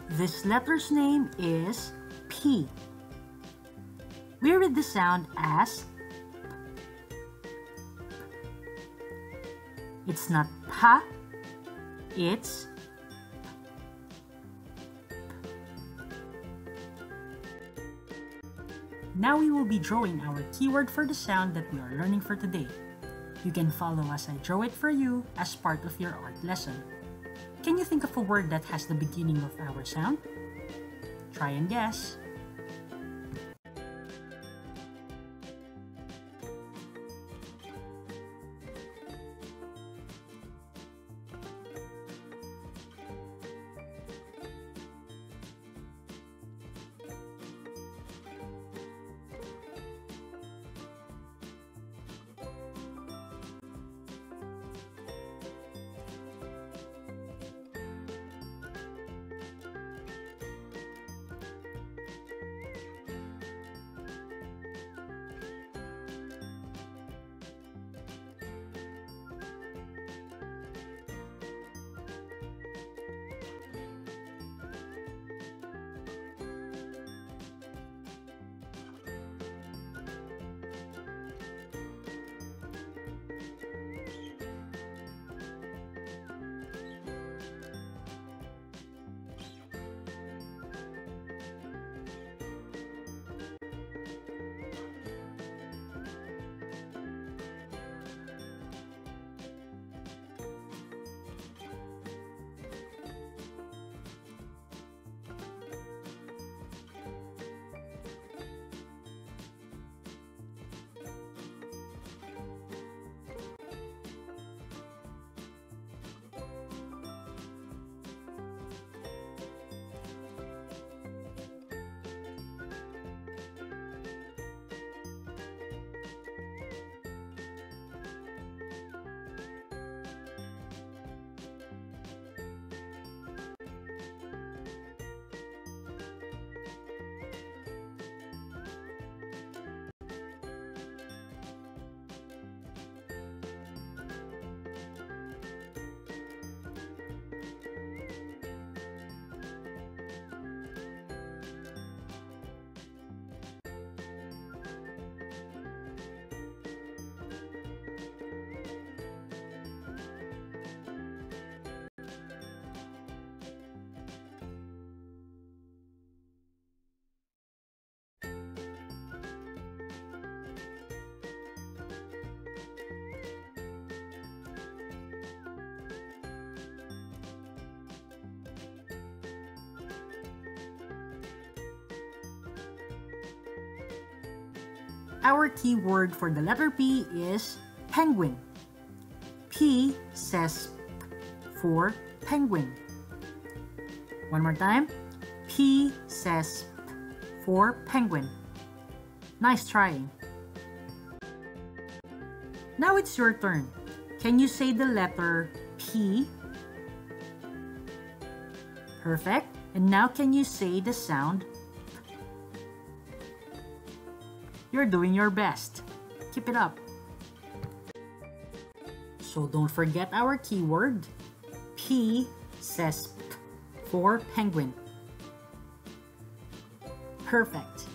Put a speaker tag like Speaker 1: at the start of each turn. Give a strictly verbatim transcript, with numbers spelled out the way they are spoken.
Speaker 1: This letter's name is P. We read the sound as it's not pa, it's Now we will be drawing our keyword for the sound that we are learning for today. You can follow as I draw it for you as part of your art lesson. Can you think of a word that has the beginning of our sound? Try and guess. Our keyword for the letter P is penguin. P says P for penguin. One more time. P says P for penguin. Nice trying. Now it's your turn. Can you say the letter P? Perfect. And now can you say the sound? You're doing your best. Keep it up. So don't forget our keyword. P says P for penguin. Perfect.